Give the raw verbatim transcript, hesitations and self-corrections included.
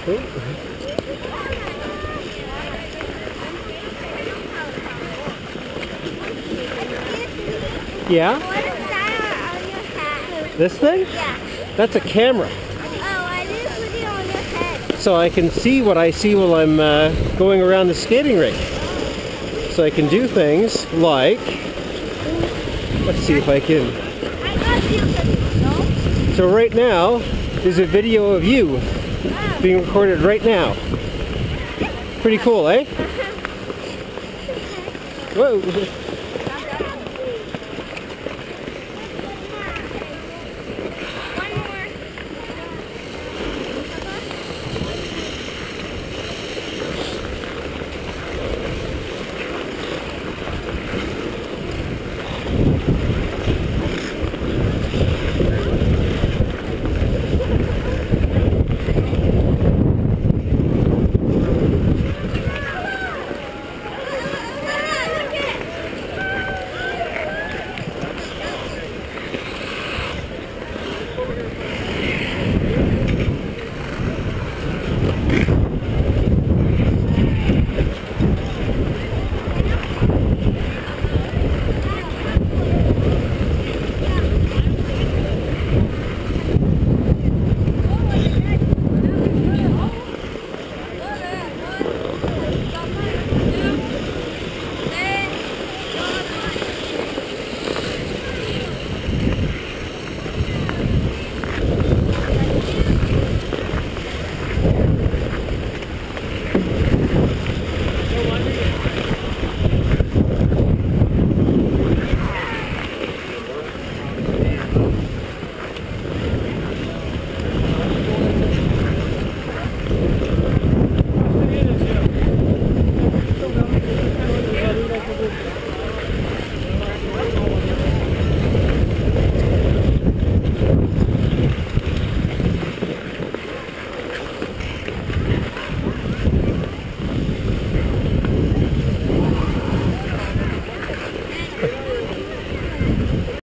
Yeah? What is that on your hat? This thing? Yeah. That's a camera. Oh, I didn't put it on your head. So I can see what I see while I'm uh, going around the skating rink. So I can do things like, let's see if I can. I got you for this, So right now, there's a video of you being recorded right now. Pretty cool, eh? Whoa.